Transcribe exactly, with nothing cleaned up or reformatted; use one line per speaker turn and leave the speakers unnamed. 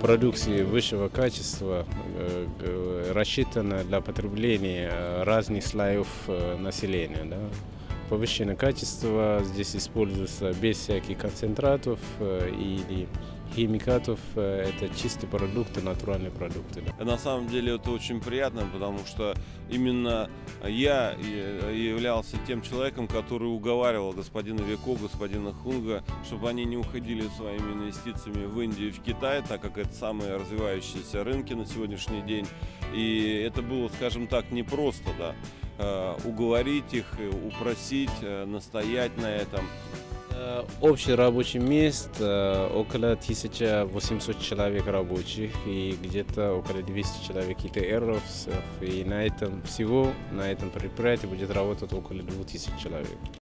продукции высшего качества, рассчитана для потребления разных слоев населения. Да. Повышенное качество здесь используется без всяких концентратов или химикатов. Это чистые продукты, натуральные продукты. Да.
На самом деле это очень приятно, потому что именно я являлся тем человеком, который уговаривал господина Веко, господина Хунга, чтобы они не уходили своими инвестициями в Индию и в Китай, так как это самые развивающиеся рынки на сегодняшний день. И это было, скажем так, непросто, да, уговорить их, упросить, настоять на этом.
Общий рабочий мест около тысячи восьмисот человек рабочих и где-то около двухсот человек И Т Ров. И на этом всего, на этом предприятии будет работать около двух тысяч человек.